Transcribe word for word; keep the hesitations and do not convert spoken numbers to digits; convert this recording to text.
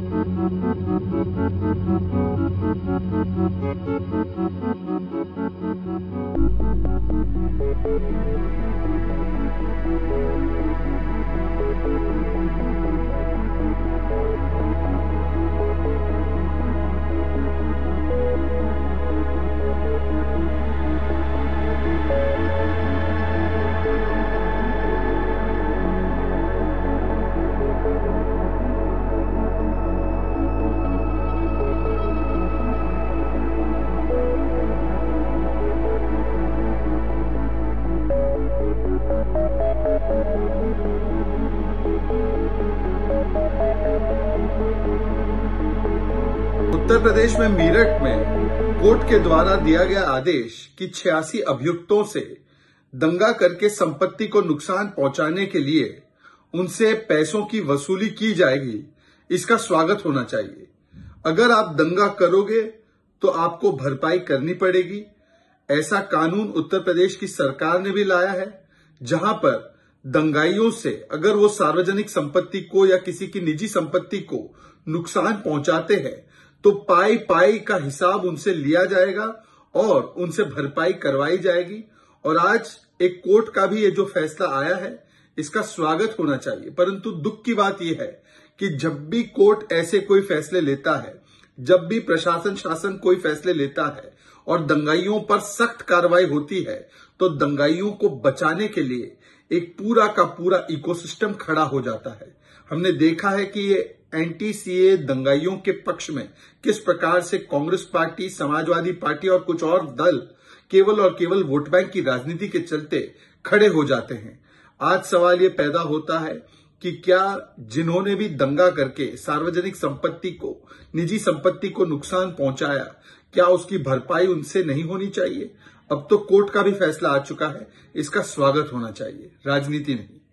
उत्तर प्रदेश में मेरठ में कोर्ट के द्वारा दिया गया आदेश कि छियासी अभियुक्तों से दंगा करके संपत्ति को नुकसान पहुंचाने के लिए उनसे पैसों की वसूली की जाएगी, इसका स्वागत होना चाहिए। अगर आप दंगा करोगे तो आपको भरपाई करनी पड़ेगी। ऐसा कानून उत्तर प्रदेश की सरकार ने भी लाया है, जहां पर दंगाइयों से अगर वो सार्वजनिक संपत्ति को या किसी की निजी संपत्ति को नुकसान पहुंचाते हैं तो पाई पाई का हिसाब उनसे लिया जाएगा और उनसे भरपाई करवाई जाएगी। और आज एक कोर्ट का भी ये जो फैसला आया है, इसका स्वागत होना चाहिए। परंतु दुख की बात यह है कि जब भी कोर्ट ऐसे कोई फैसले लेता है, जब भी प्रशासन शासन कोई फैसले लेता है और दंगाइयों पर सख्त कार्रवाई होती है, तो दंगाइयों को बचाने के लिए एक पूरा का पूरा इकोसिस्टम खड़ा हो जाता है। हमने देखा है कि ये एंटी सीए दंगाइयों के पक्ष में किस प्रकार से कांग्रेस पार्टी, समाजवादी पार्टी और कुछ और दल केवल और केवल वोट बैंक की राजनीति के चलते खड़े हो जाते हैं। आज सवाल ये पैदा होता है कि क्या जिन्होंने भी दंगा करके सार्वजनिक संपत्ति को, निजी संपत्ति को नुकसान पहुंचाया, क्या उसकी भरपाई उनसे नहीं होनी चाहिए? अब तो कोर्ट का भी फैसला आ चुका है, इसका स्वागत होना चाहिए, राजनीति नहीं।